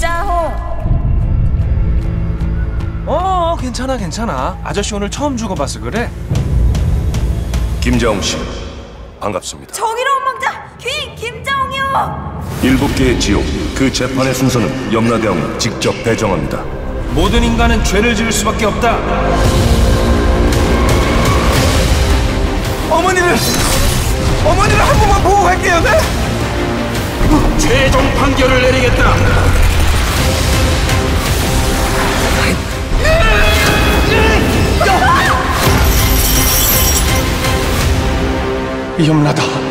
김자호. 괜찮아. 아저씨 오늘 처음 죽어봐서 그래. 김자홍 씨, 반갑습니다. 정의로운 망자 귀인 김자홍이요. 7개의 지옥, 그 재판의 순서는 염라대왕이 직접 배정합니다. 모든 인간은 죄를 지을 수밖에 없다. 어머니를 한 번만 보고 갈게요, 네? 최종 판결을 내리겠다. 염라다.